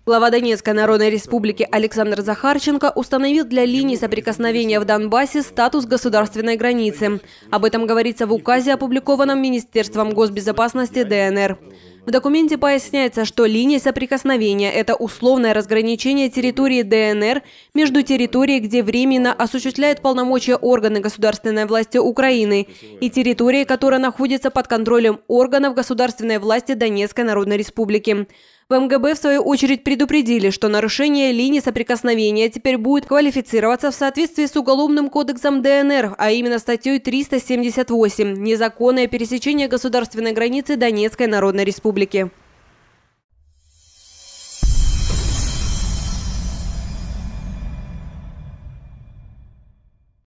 Глава Донецкой Народной Республики Александр Захарченко установил для линий соприкосновения в Донбассе статус государственной границы. Об этом говорится в указе, опубликованном Министерством госбезопасности ДНР. В документе поясняется, что линия соприкосновения – это условное разграничение территории ДНР между территорией, где временно осуществляют полномочия органы государственной власти Украины, и территорией, которая находится под контролем органов государственной власти Донецкой Народной Республики. В МГБ, в свою очередь, предупредили, что нарушение линии соприкосновения теперь будет квалифицироваться в соответствии с Уголовным кодексом ДНР, а именно статьей 378 «Незаконное пересечение государственной границы Донецкой Народной Республики».